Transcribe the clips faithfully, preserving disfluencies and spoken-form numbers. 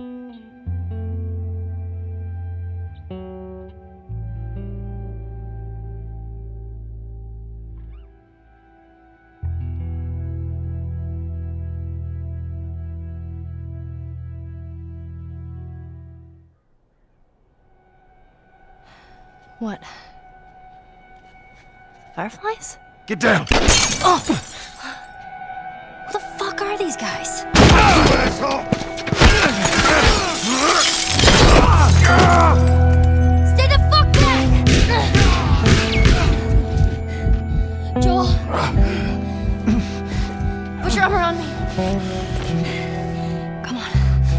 What? Fireflies? Get down! Oh! Who the fuck are these guys? Stay the fuck back! Joel! Put your arm around me. Come on.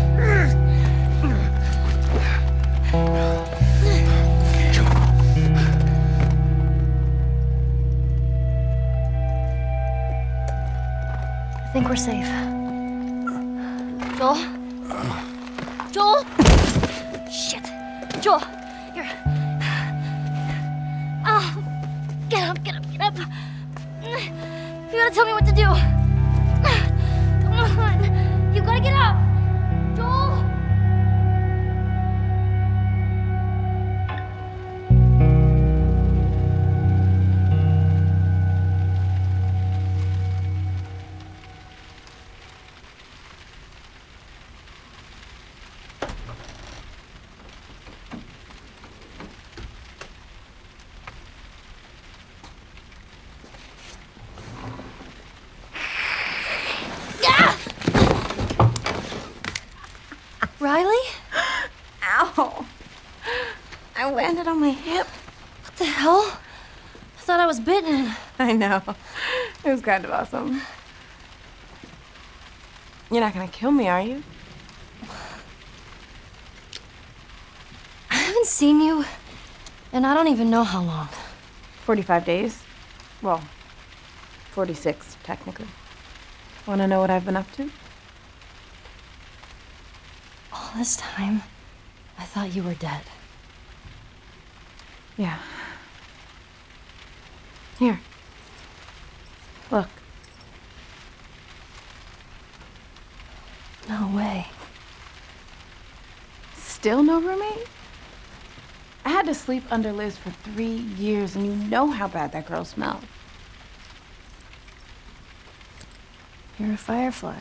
I think we're safe. Joel? Joel? Shit. Joel, you're... Oh, get up, get up, get up. You gotta tell me what to do. Come on. You gotta get up. Joel? Riley? Ow. I landed on my hip. What the hell? I thought I was bitten. I know. It was kind of awesome. You're not gonna kill me, are you? I haven't seen you, and I don't even know how long. forty-five days. Well, forty-six, technically. Wanna know what I've been up to? All this time, I thought you were dead. Yeah. Here. Look. No way. Still no roommate? I had to sleep under Liz for three years, and you know how bad that girl smelled. You're a firefly.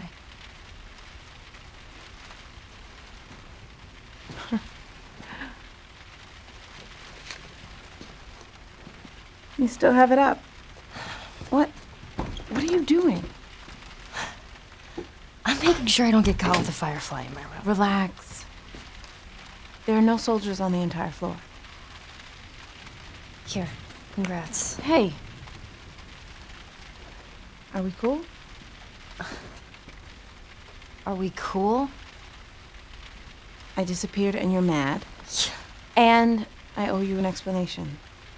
You still have it up. What? What are you doing? I'm making sure I don't get caught with a firefly in my room. Relax. There are no soldiers on the entire floor. Here, congrats. Hey. Are we cool? Are we cool? I disappeared and you're mad. Yeah. And I owe you an explanation.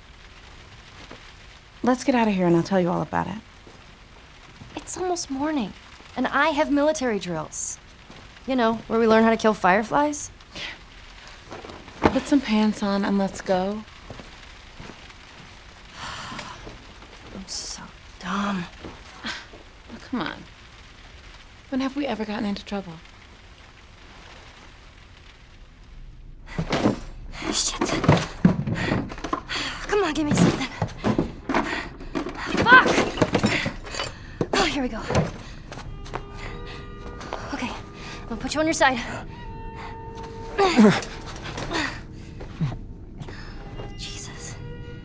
Let's get out of here and I'll tell you all about it. It's almost morning, and I have military drills. You know, where we learn how to kill fireflies. Put some pants on and let's go. I'm so dumb. Oh, come on. When have we ever gotten into trouble? Shit. Come on, give me something. Fuck! Oh, here we go. Okay, I'm gonna put you on your side. Jesus.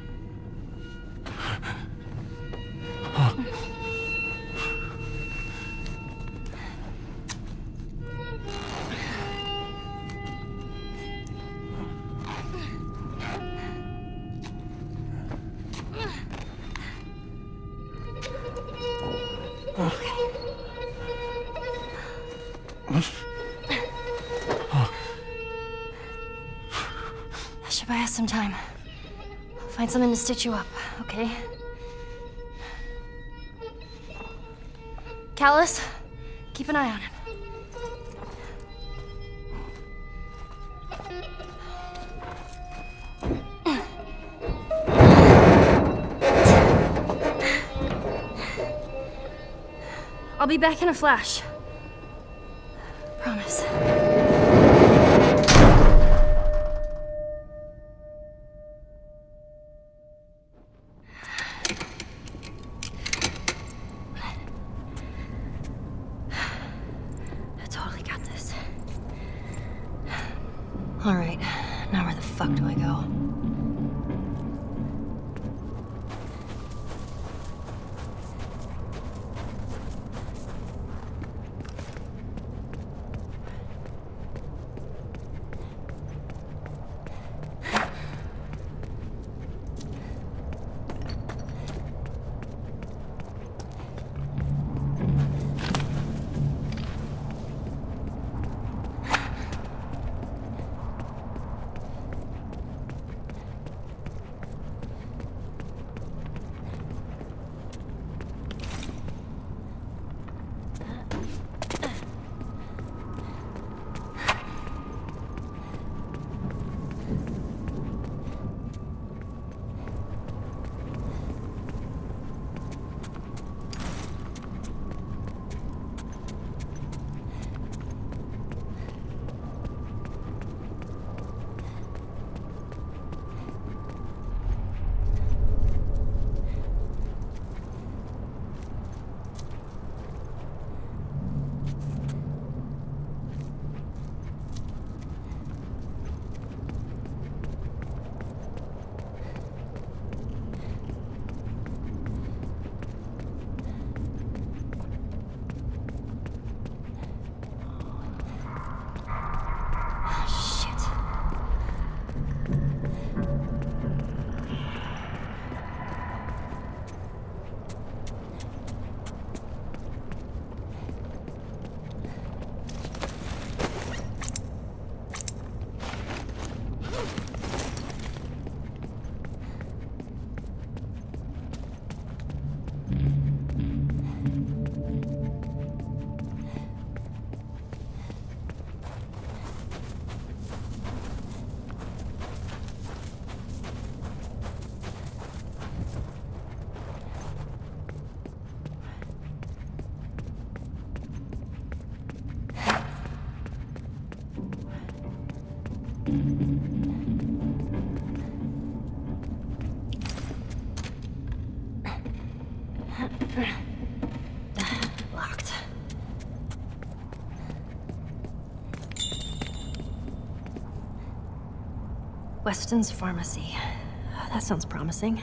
I should buy us some time. Find something to stitch you up, okay? Callus, keep an eye on him. I'll be back in a flash. Promise. Locked. Weston's Pharmacy. That sounds promising.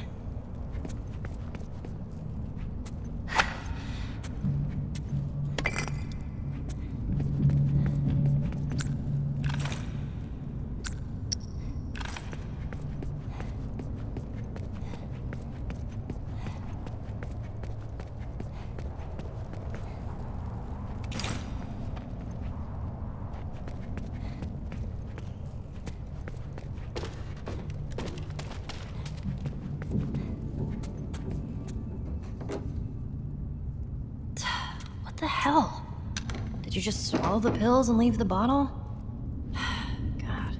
What the hell? Did you just swallow the pills and leave the bottle? God.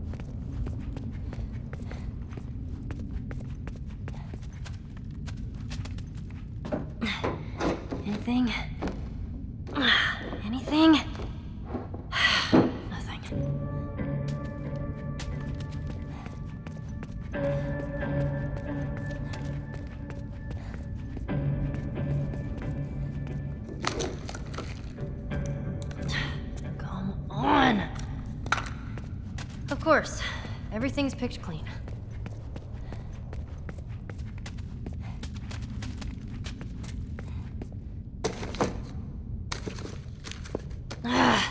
Anything? Anything? Nothing. Come on. Of course, everything's picked clean. Ah.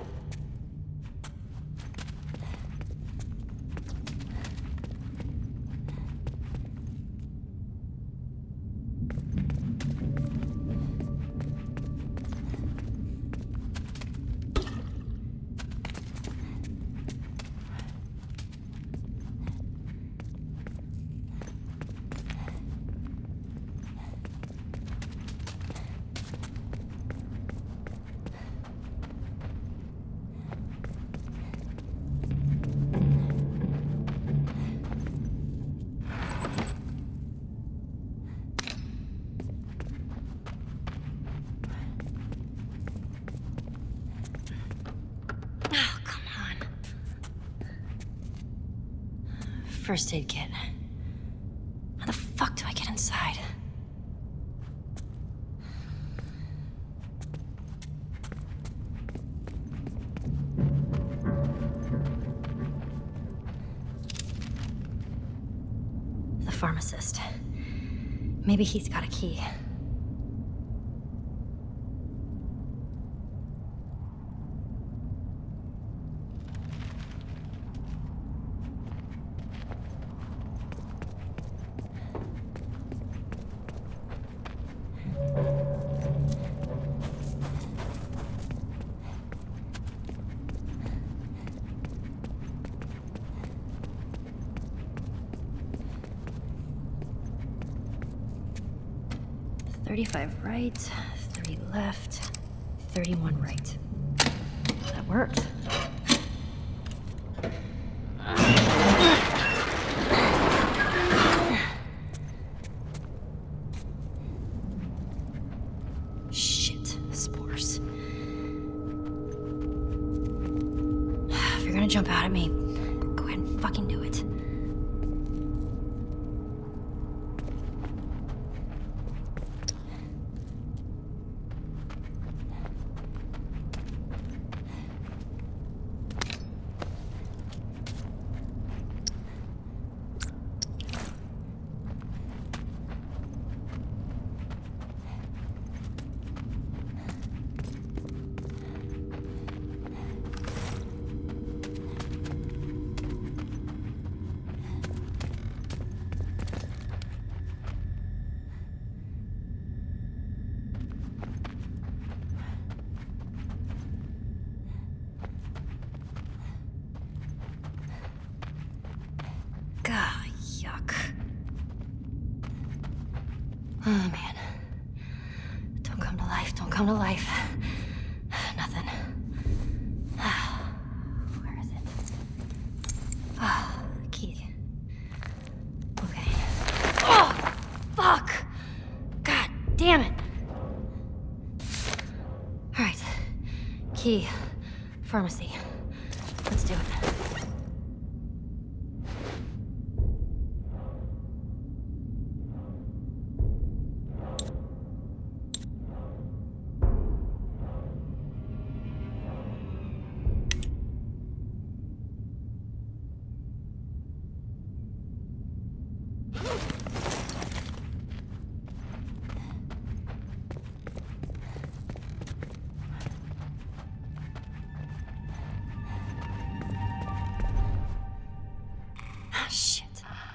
Oh, come on. First aid kit. How the fuck do I get inside? The pharmacist. Maybe he's got a key. thirty-five right, thirty left, thirty-one right. That worked. Shit, spores. If you're gonna jump out at me, go ahead and fucking do it. God, yuck. Oh, man. Don't come to life, don't come to life. Nothing. Where is it? Ah, oh, key. Okay. Oh, fuck! God damn it! All right. Key. Pharmacy. Let's do it. shit.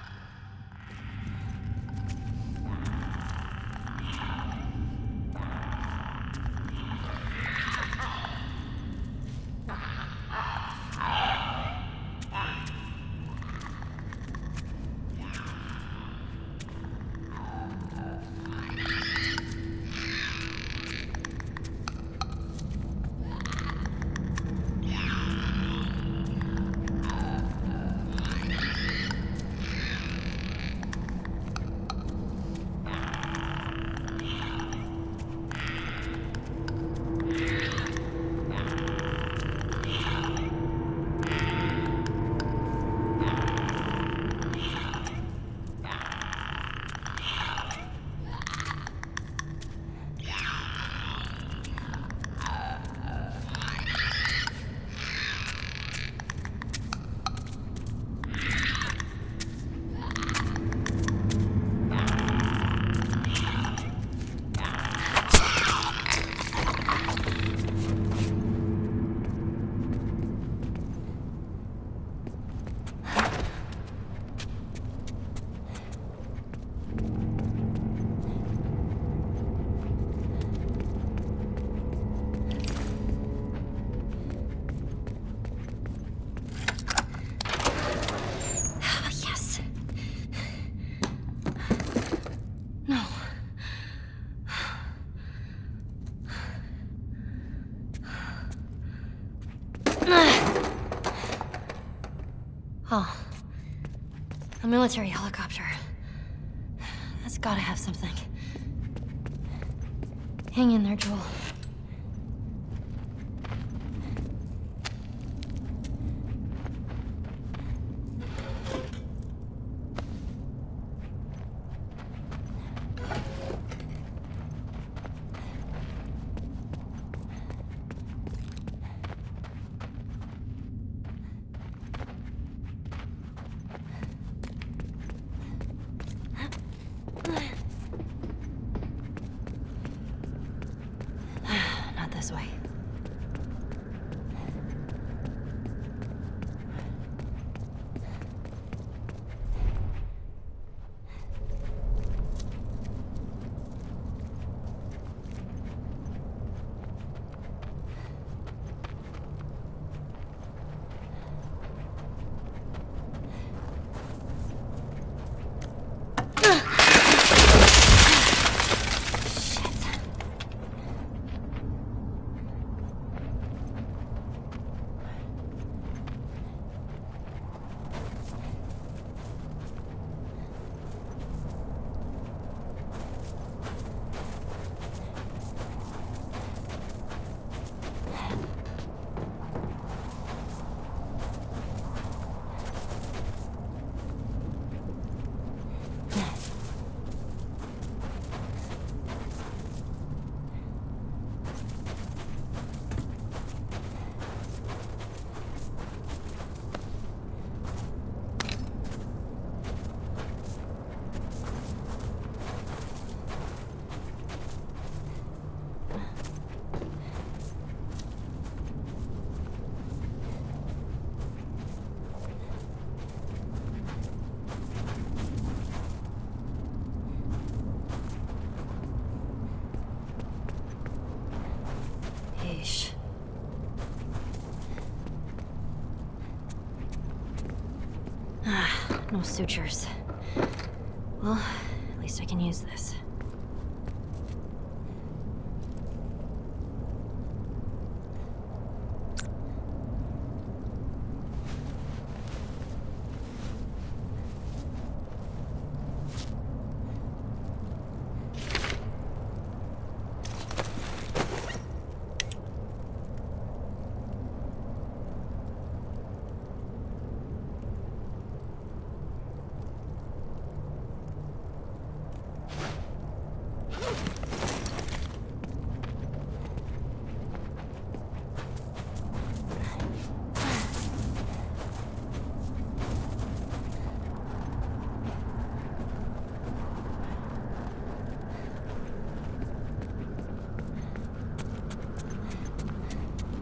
Oh. A military helicopter. That's gotta have something. Hang in there, Joel. Not this way. Yeesh. Ah, no sutures. Well, at least I can use this.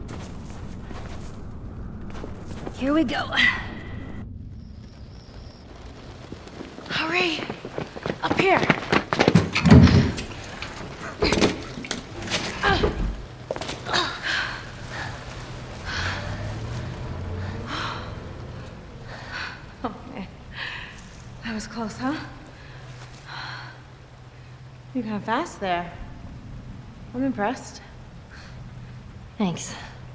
Here we go. Hurry! Up here! Oh, man. That was close, huh? You got fast there. I'm impressed. Thanks.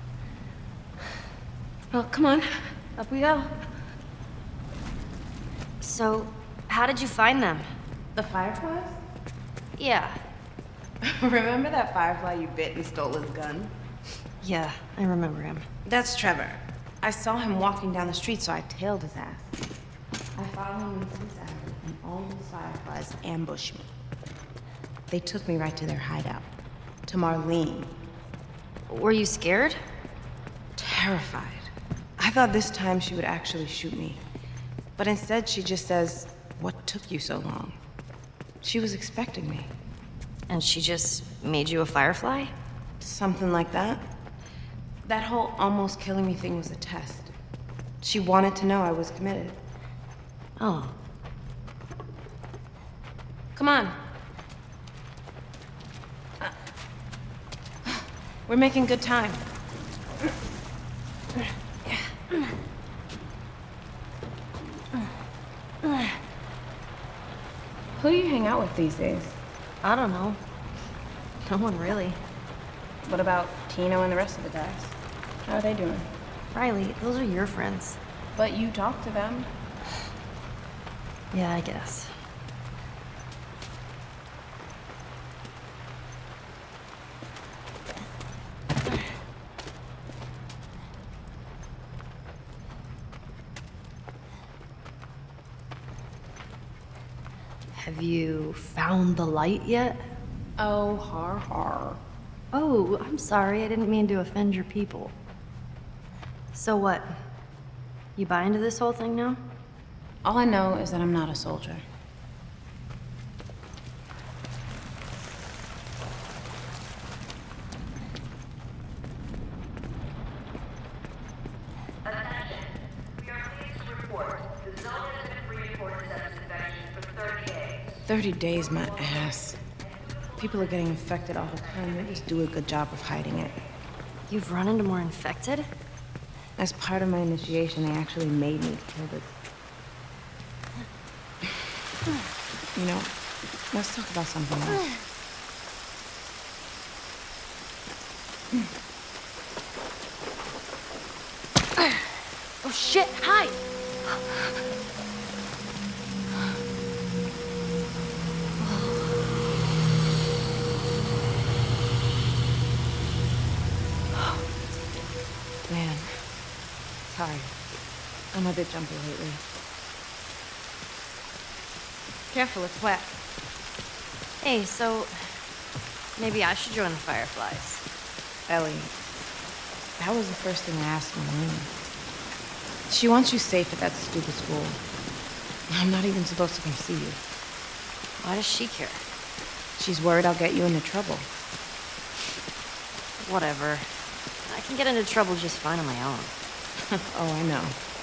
Well, come on. Up we go. So, how did you find them? The fireflies? Yeah. Remember that firefly you bit and stole his gun? Yeah, I remember him. That's Trevor. I saw him walking down the street, so I tailed his ass. I followed him into his alley, and all the fireflies ambushed me. They took me right to their hideout, to Marlene. Were you scared? Terrified. I thought this time she would actually shoot me. But instead, she just says, "What took you so long?" She was expecting me. And she just made you a firefly? Something like that. That whole almost killing me thing was a test. She wanted to know I was committed. Oh. Come on. Uh, we're making good time. Who do you hang out with these days? I don't know. No one really. What about Tino and the rest of the guys? How are they doing? Riley, those are your friends. But you talk to them. Yeah, I guess. Have you found the light yet? Oh, har har. Oh, I'm sorry. I didn't mean to offend your people. So what? You buy into this whole thing now? All I know is that I'm not a soldier. Attention. We are pleased to report the zone has been free for sepsis infection for thirty days. thirty days, my ass. People are getting infected all the time. They just do a good job of hiding it. You've run into more infected? As part of my initiation, they actually made me kill this. You know, let's talk about something else. Oh shit, hide! Man, sorry. I'm a bit jumpy lately. Careful, it's wet. Hey, so maybe I should join the Fireflies. Ellie, that was the first thing I asked Marlene. She wants you safe at that stupid school. I'm not even supposed to come see you. Why does she care? She's worried I'll get you into trouble. Whatever. I can get into trouble just fine on my own. Oh, I know.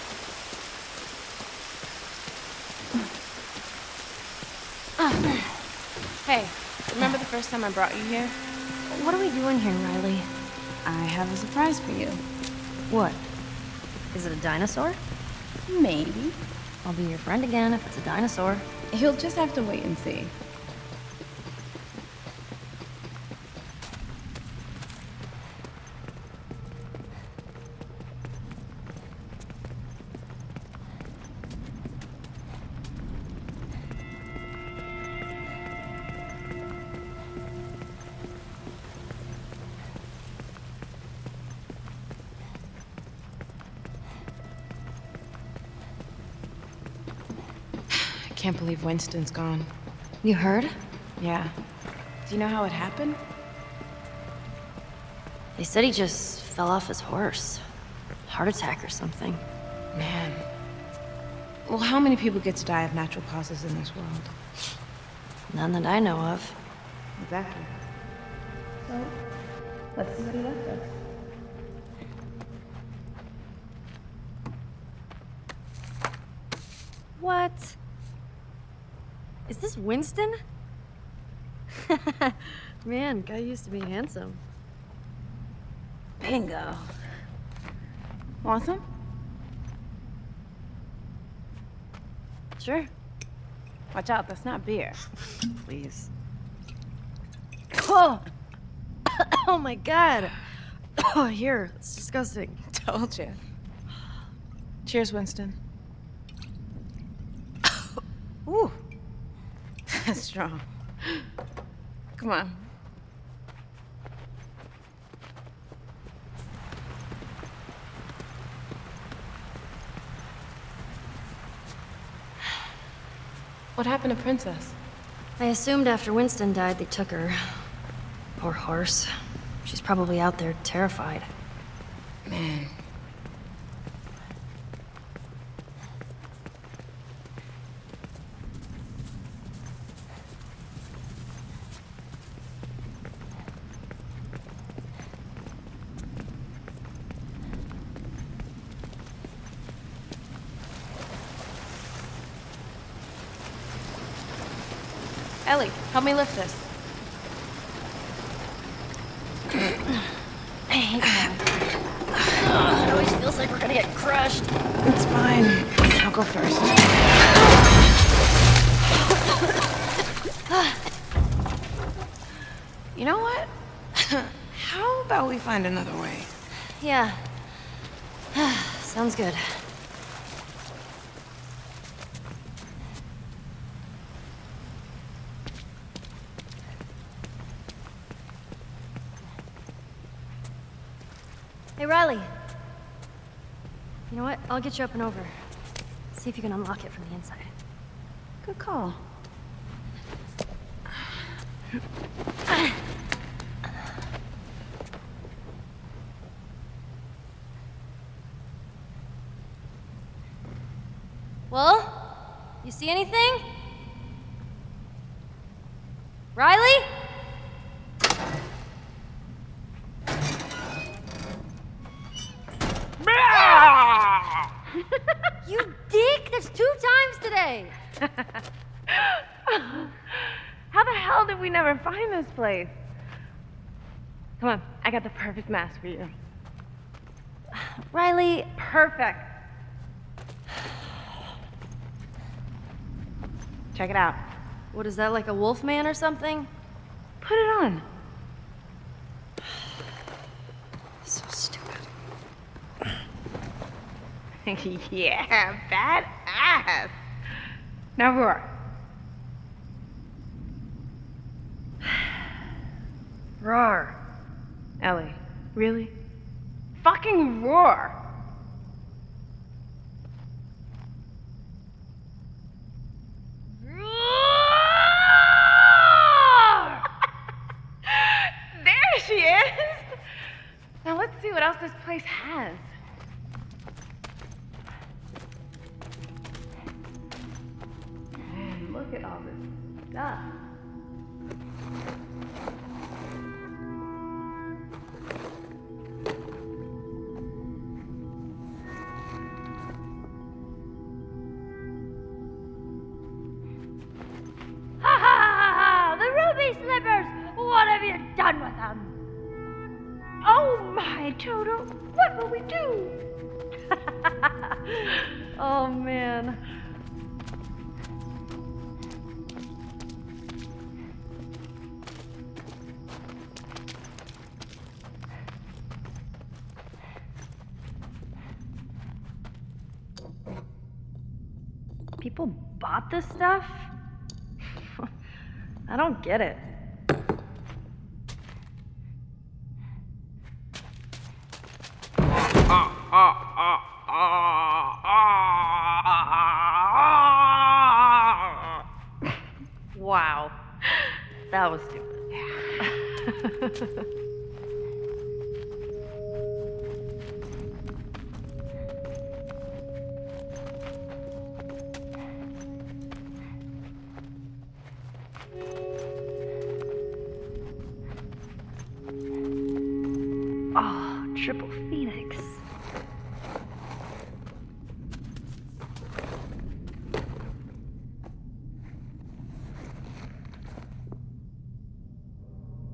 Hey, remember the first time I brought you here? What are we doing here, Riley? I have a surprise for you. What? Is it a dinosaur? Maybe. I'll be your friend again if it's a dinosaur. You'll just have to wait and see. I can't believe Winston's gone. You heard? Yeah. Do you know how it happened? They said he just fell off his horse. Heart attack or something. Man. Well, how many people get to die of natural causes in this world? None that I know of. Exactly. So, let's see what he left us. What? Is this Winston? Man, guy used to be handsome. Bingo. Want some? Sure. Watch out, that's not beer. Please. Oh! Oh my god! Oh, here. It's disgusting. Told you. Cheers, Winston. Ooh. That's strong. Come on. What happened to Princess? I assumed after Winston died, they took her. Poor horse. She's probably out there terrified. Man. Ellie, help me lift this. I hate that. It always feels like we're gonna get crushed. It's fine. I'll go first. You know what? How about we find another way? Yeah. Sounds good. Hey, Riley. You know what? I'll get you up and over. See if you can unlock it from the inside. Good call. Well, you see anything? Riley? You dick! That's two times today! How the hell did we never find this place? Come on, I got the perfect mask for you. Riley, Perfect. Check it out. what is that, like a wolf man or something? Put it on. So stupid. Yeah, badass. Now roar. Roar. Ellie, really? Fucking roar. There she is. Now let's see what else this place has. Man, look at all this stuff. Ha ha ha ha! The ruby slippers! What have you done with them? Oh my, Toto, what will we do? Oh, man. People bought this stuff? I don't get it. Wow. That was stupid. Oh, triple phoenix.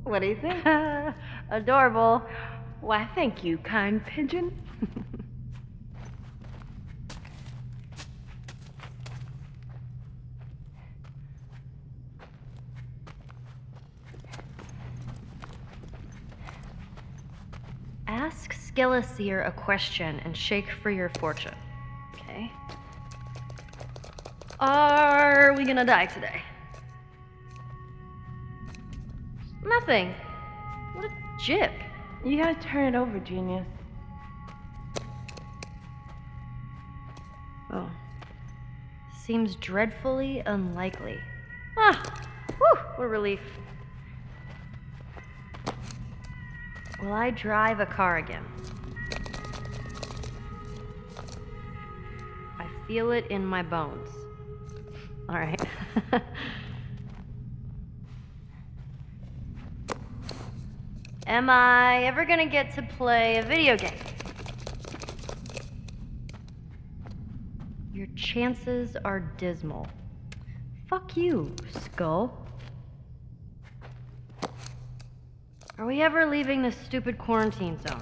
What do you think? Adorable. Why, thank you, kind pigeon. Ask Skeleseer a question and shake for your fortune. Okay. Are we gonna die today? Nothing. What a jip. You gotta turn it over, genius. Oh. Seems dreadfully unlikely. Ah! Whew! What a relief. Will I drive a car again? I feel it in my bones. All right. Am I ever gonna get to play a video game? Your chances are dismal. Fuck you, Skull. Are we ever leaving this stupid quarantine zone?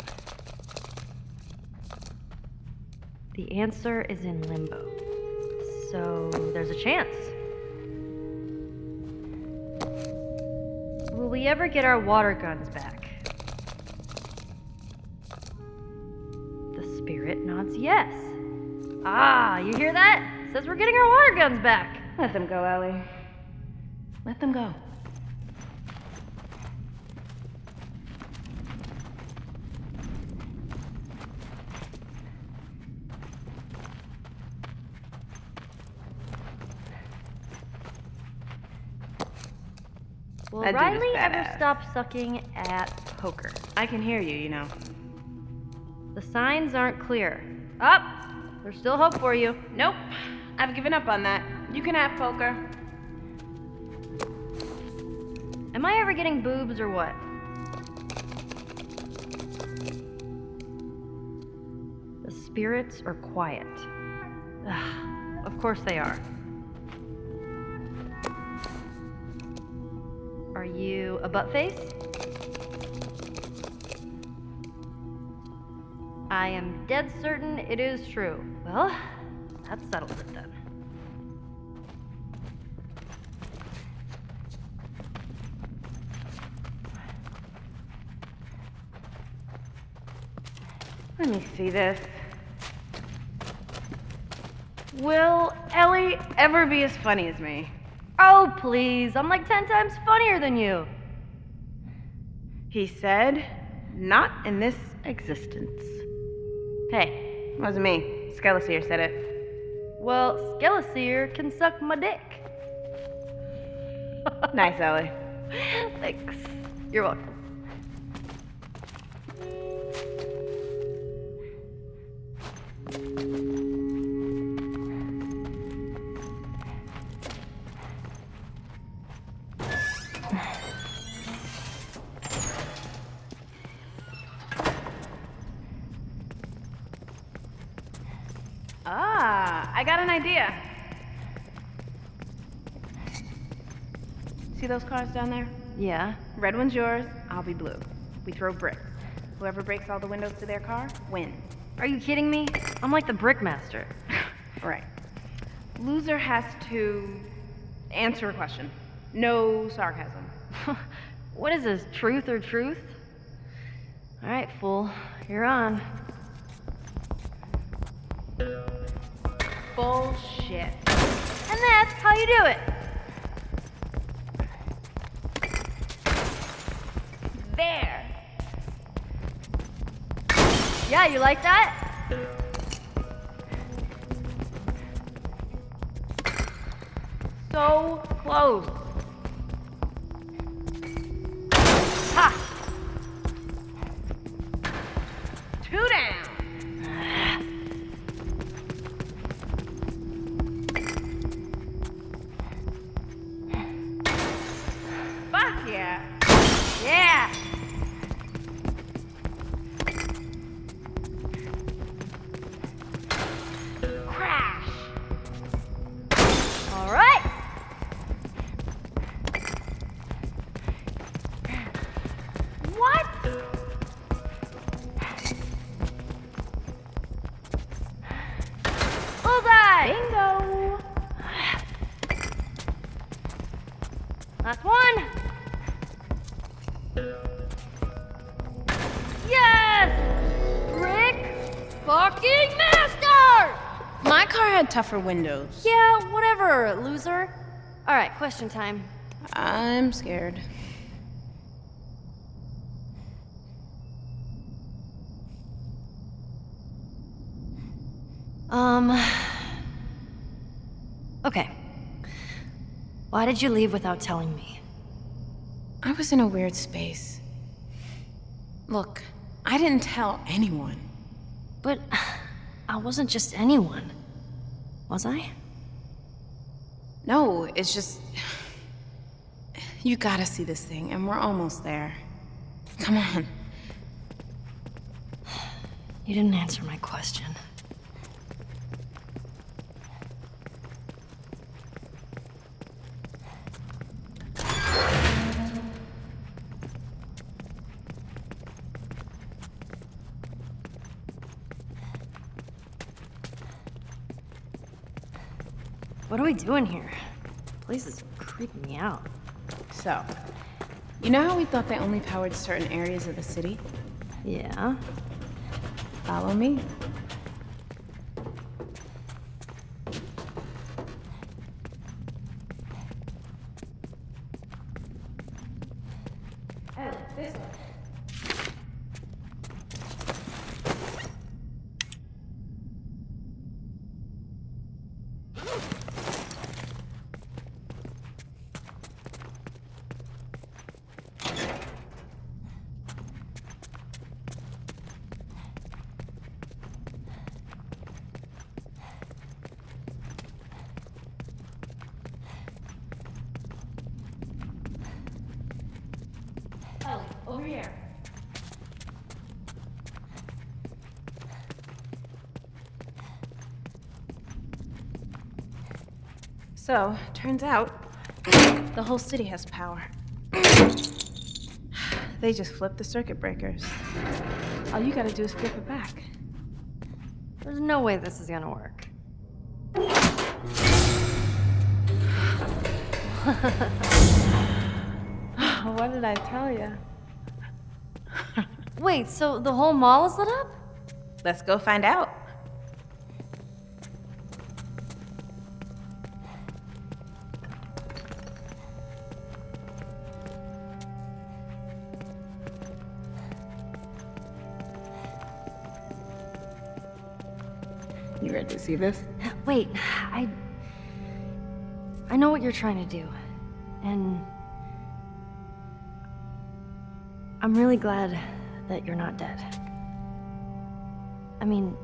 The answer is in limbo. So there's a chance. Will we ever get our water guns back? The spirit nods yes. Ah, you hear that? Says we're getting our water guns back. Let them go, Ellie. Let them go. Will That dude is Riley ever badass. stop sucking at poker? I can hear you, you know. The signs aren't clear. Up! There's still hope for you. Nope. I've given up on that. You can have poker. Am I ever getting boobs or what? The spirits are quiet. Ugh, of course they are. Are you a butt face? I am dead certain it is true. Well, that settles it then. Let me see this. Will Ellie ever be as funny as me? Oh, please. I'm like ten times funnier than you. He said, not in this existence. Hey, Wasn't me. Skeleseer said it. well, Skeleseer can suck my dick. Nice, Ellie. Thanks. You're welcome. Ah, I got an idea. See those cars down there? Yeah. Red one's yours, I'll be blue. We throw bricks. Whoever breaks all the windows to their car wins. Are you kidding me? I'm like the Brickmaster. Right. Loser has to answer a question. No sarcasm. What is this, truth or truth? All right, fool. You're on. Bullshit. And that's how you do it. There. Yeah, you like that? So close. Ha! Two down. Fuck yeah. Yeah! Crash. All right. Last one. Yes! Rick fucking Master! My car had tougher windows. Yeah, whatever, loser. All right, question time. I'm scared. Um... Okay. Why did you leave without telling me? I was in a weird space. Look, I didn't tell anyone. But I wasn't just anyone. Was I? No, it's just... You gotta see this thing, and we're almost there. Come on. You didn't answer my question. What are we doing here? The place is creeping me out. So, you know how we thought they only powered certain areas of the city? Yeah? Follow me. Oh, this one. Ellie, over here. So, turns out, the whole city has power. They just flip the circuit breakers. All you gotta do is flip it back. There's no way this is gonna work. What did I tell you? Wait, so the whole mall is lit up? Let's go find out. You ready to see this? Wait, I... I know what you're trying to do. And... I'm really glad that you're not dead. I mean...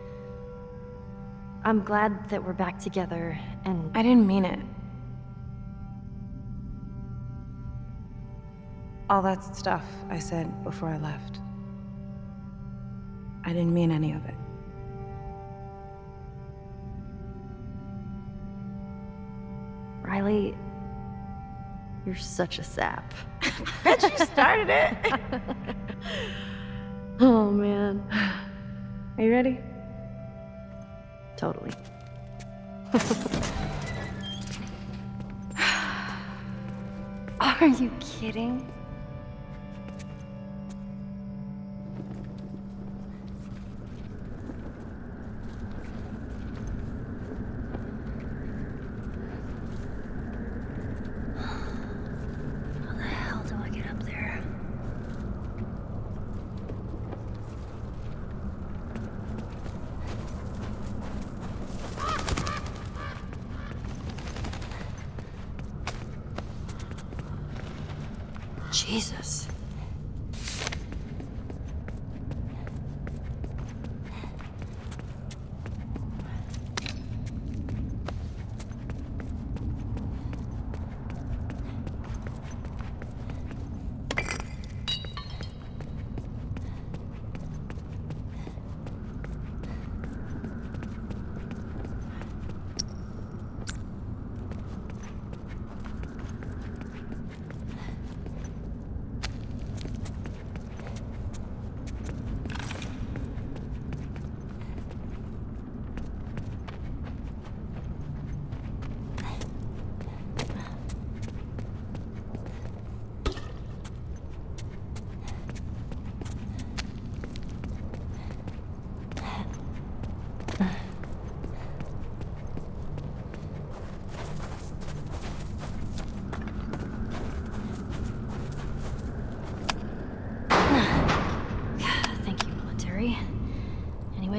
I'm glad that we're back together, and... I didn't mean it. All that stuff I said before I left. I didn't mean any of it. Riley, you're such a sap. Bet you started it. Oh, man. Are you ready? Totally. Are you kidding? How the hell do I get up there? Jesus.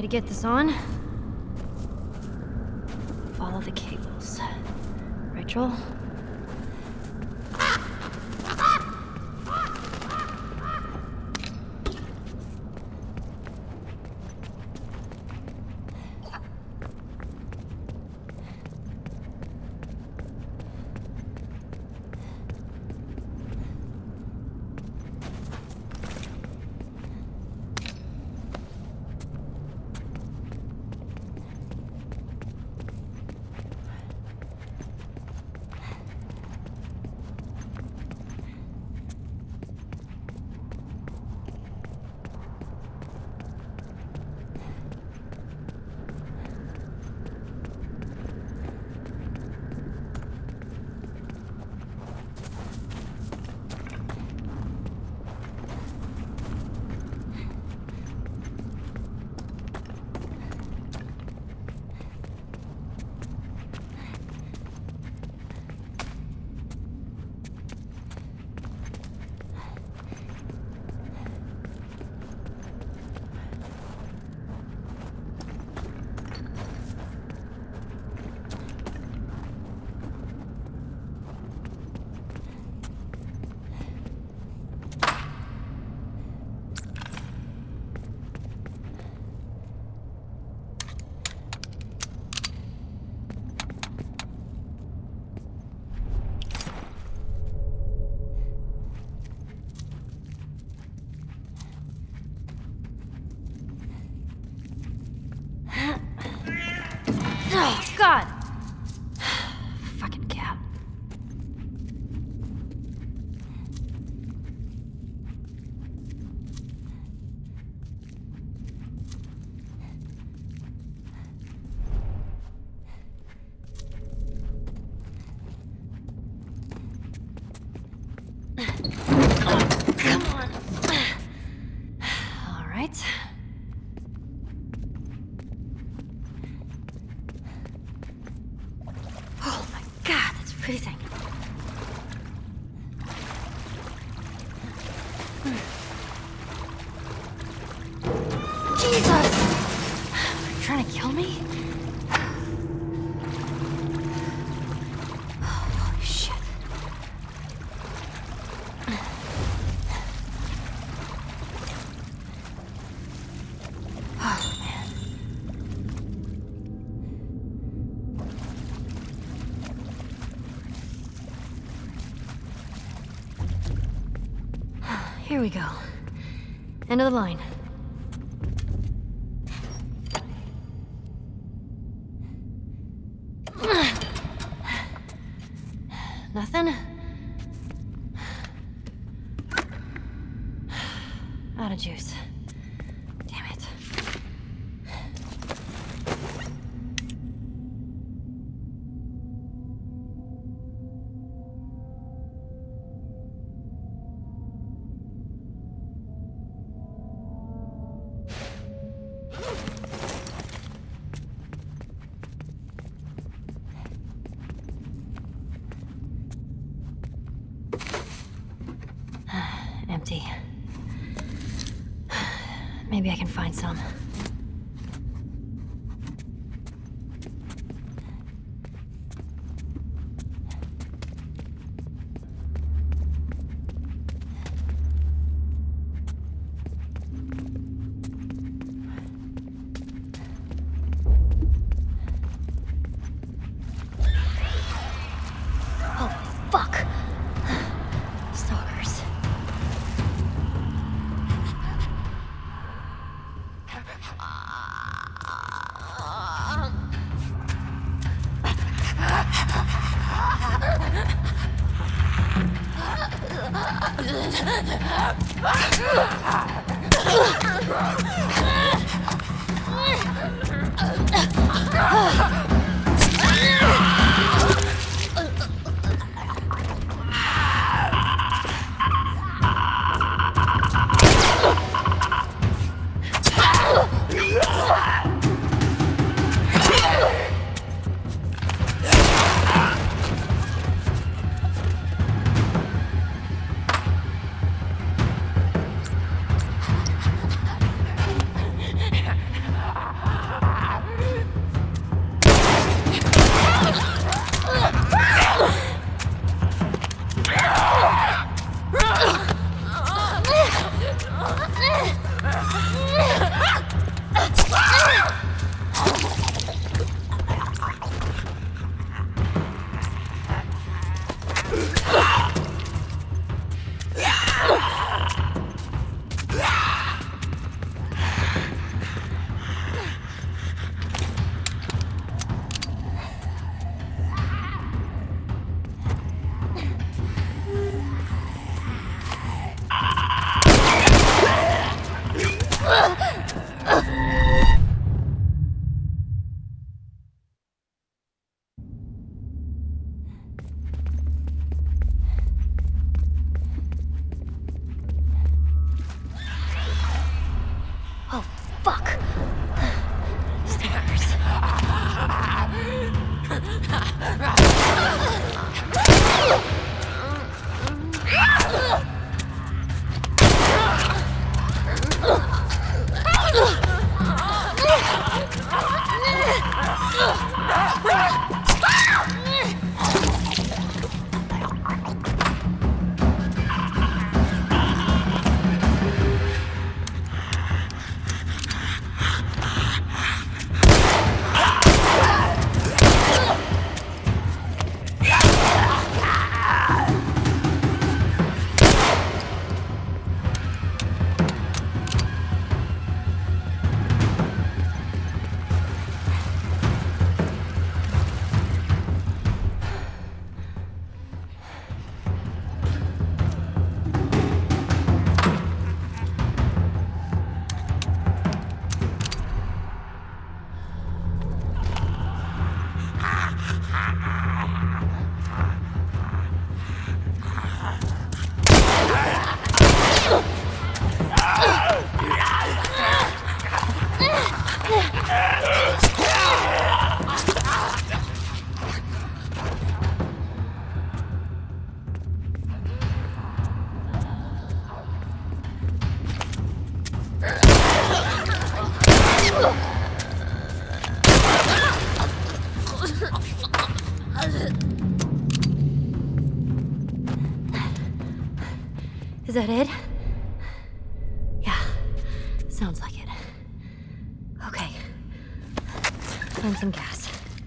get this on. Follow the cables. Right, Joel? Oh, God! Fucking cat. Oh, come on. All right. Oh my God, that's freezing. Jesus! Are you trying to kill me? Holy shit. Oh, man. Here we go. End of the line. Nothing? Out of juice. Damn it. Empty. Maybe I can find some. Oh, fuck! Stalkers. Is that it? Yeah, sounds like it. Okay. Find some gas.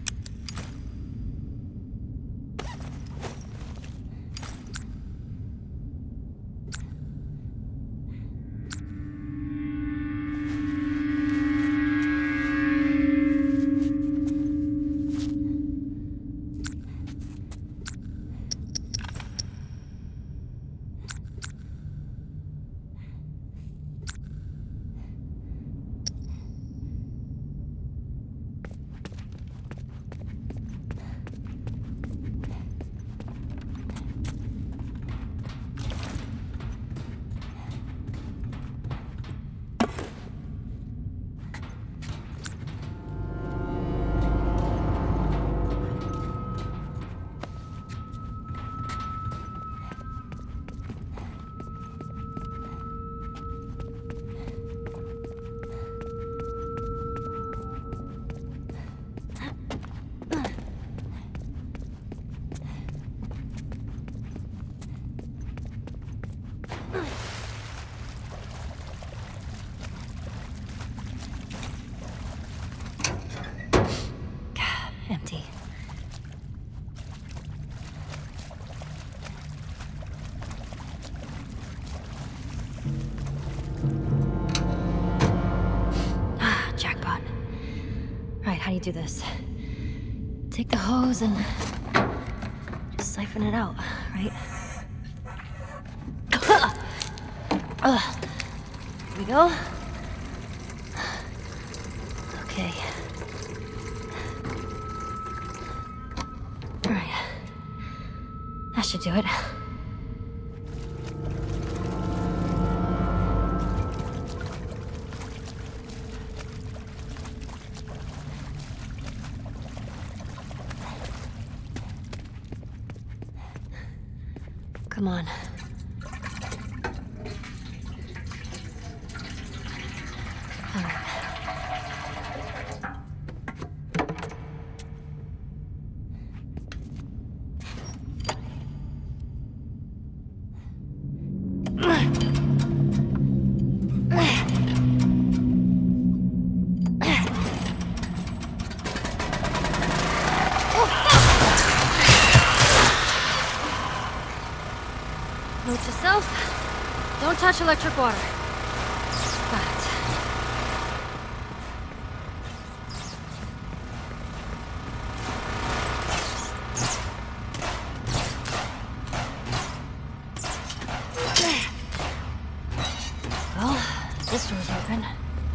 Empty. Ah, jackpot. Right, how do you do this? Take the hose and just siphon it out, right? Ugh. Here we go. Okay. That should do it. Come on. All right. Note to self, don't touch electric water. Got it. Well, this door's open.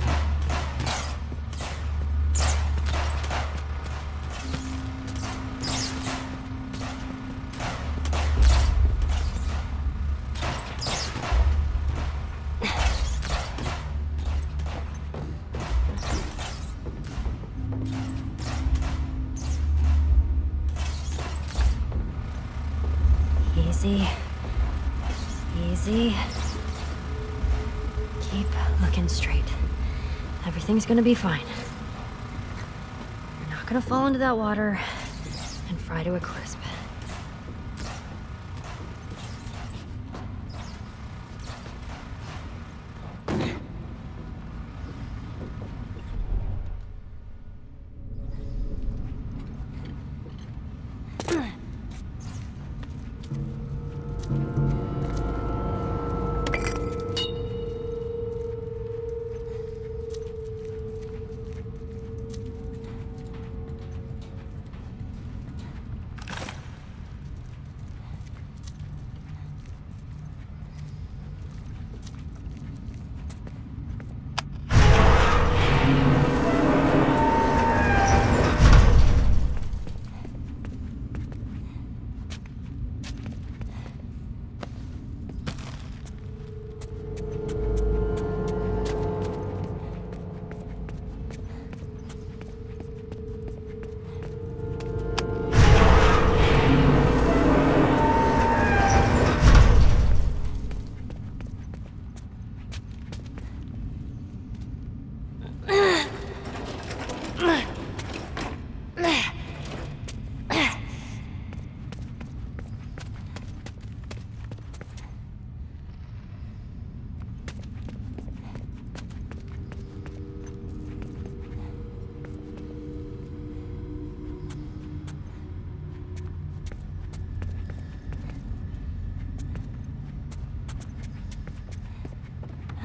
Easy. Easy. Keep looking straight. Everything's gonna be fine. You're not gonna fall into that water and fry to a crisp.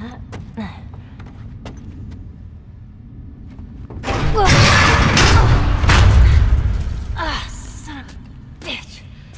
Ah, son of a bitch.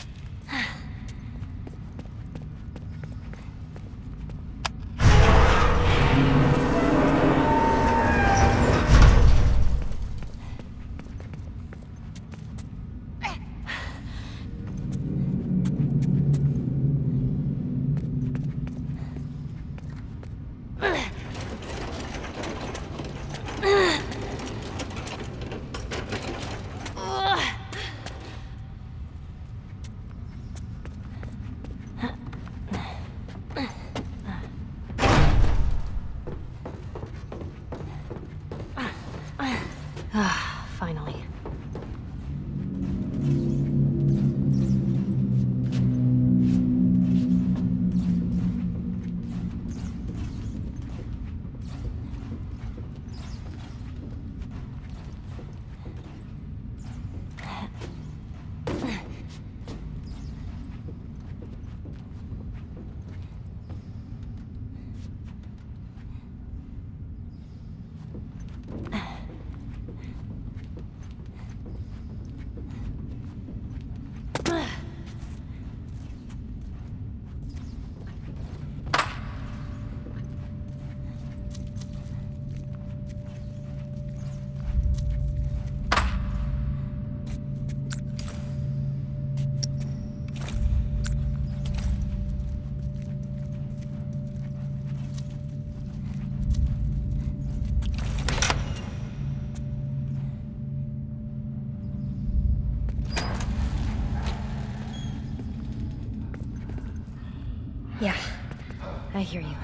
Ah, finally. Yeah, I hear you.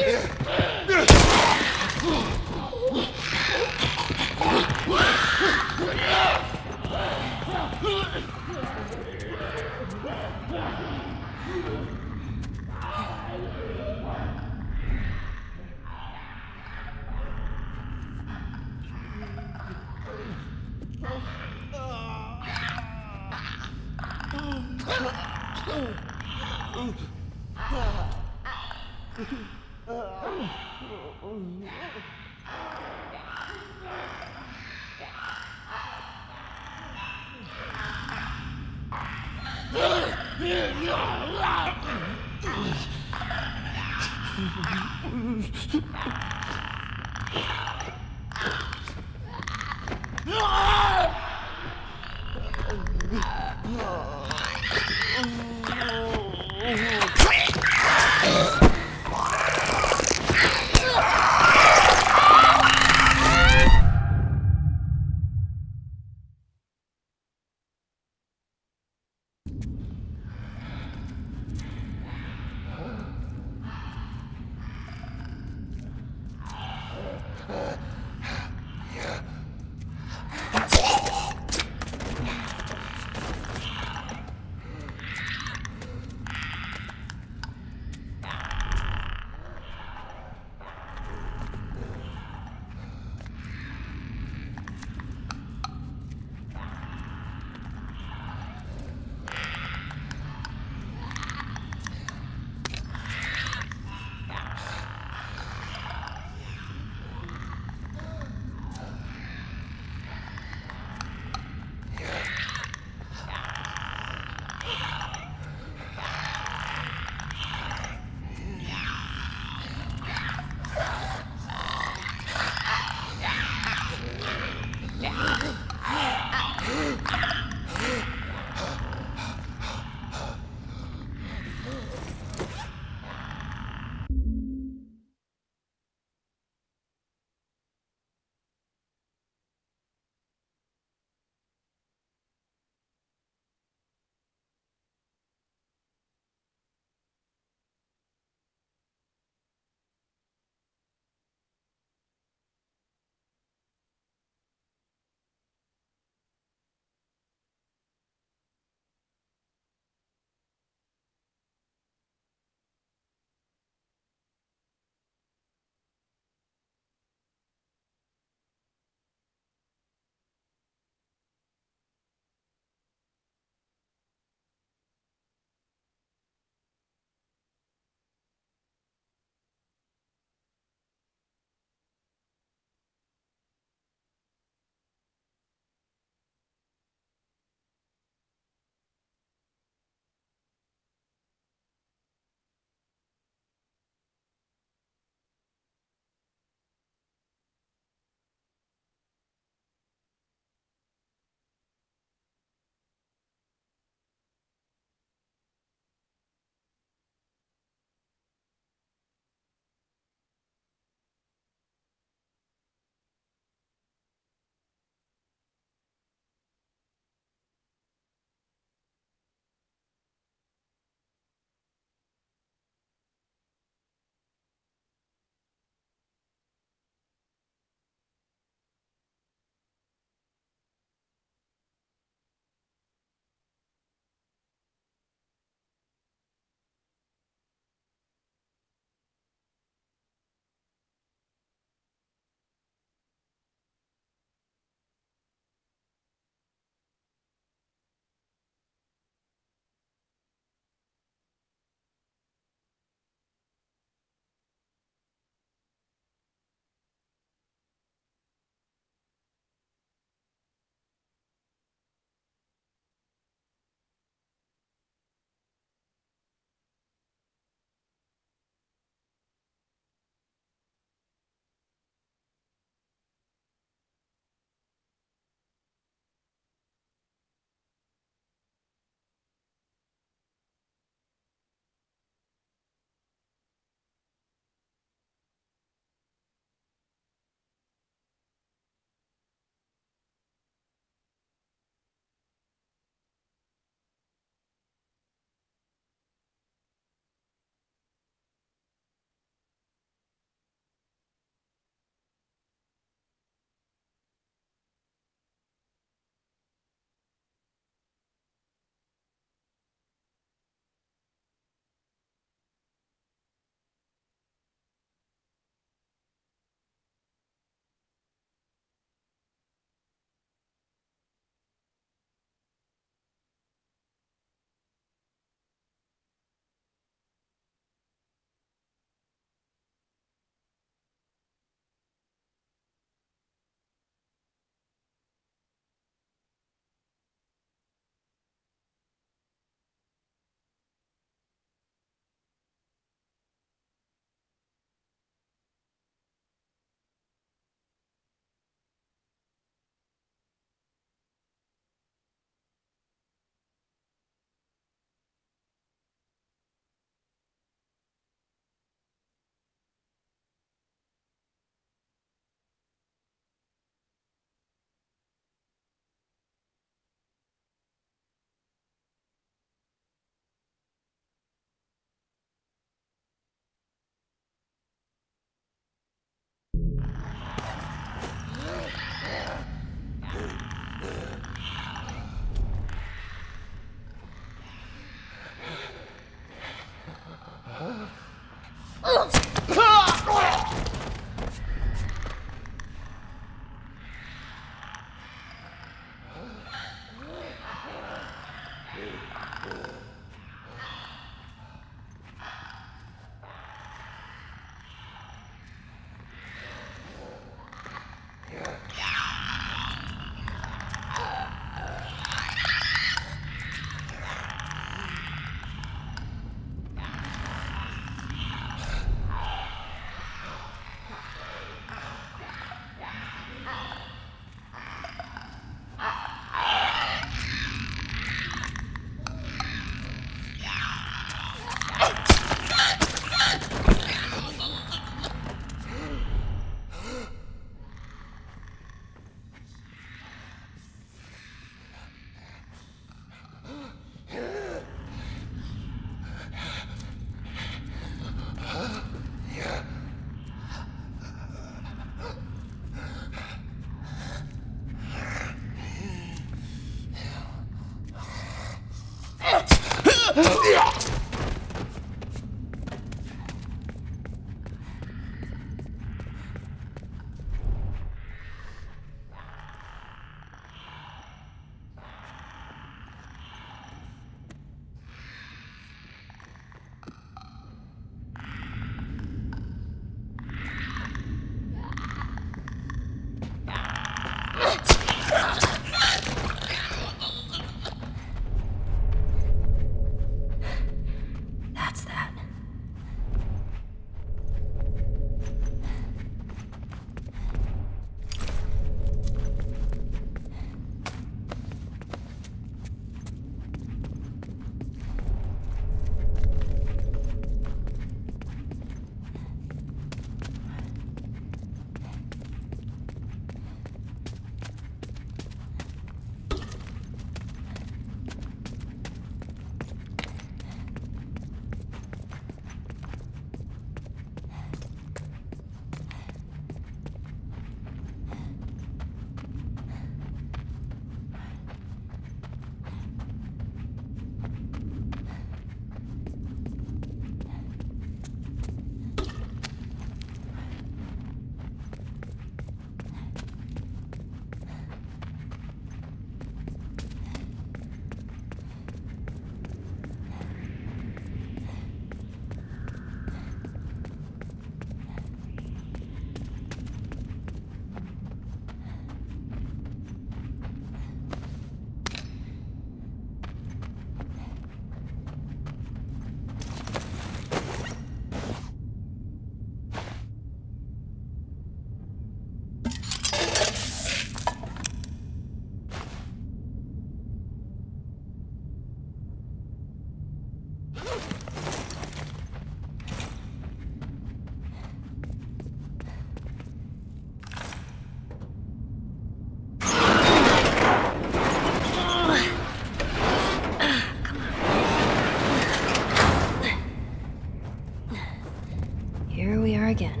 Here we are again.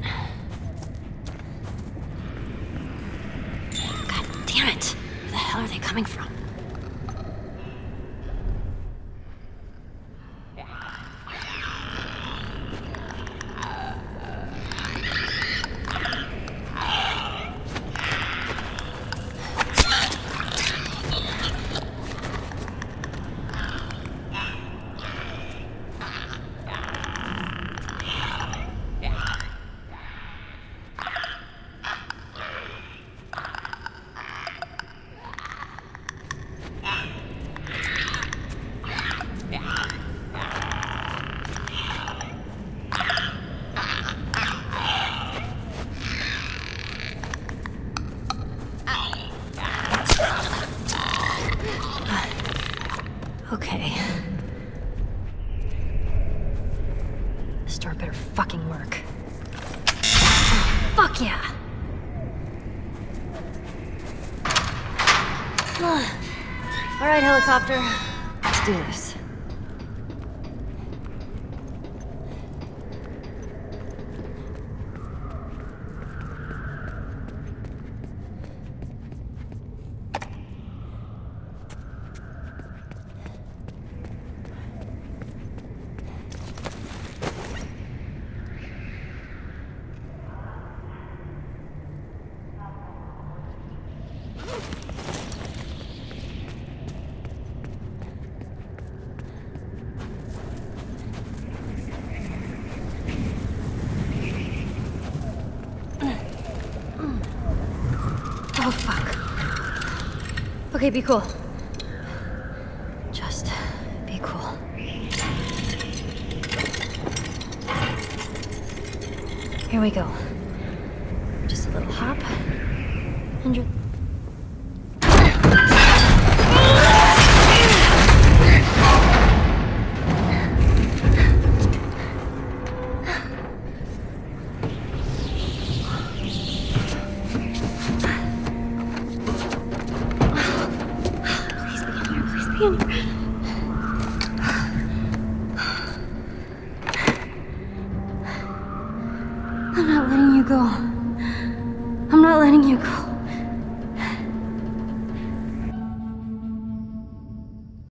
God damn it! Where the hell are they coming from? Okay. This door better fucking work. Fuck yeah! Alright, helicopter. Let's do this. Oh, fuck. Okay, be cool. Just be cool. Here we go. Just a little hop. And you're... I'm not letting you go. I'm not letting you go.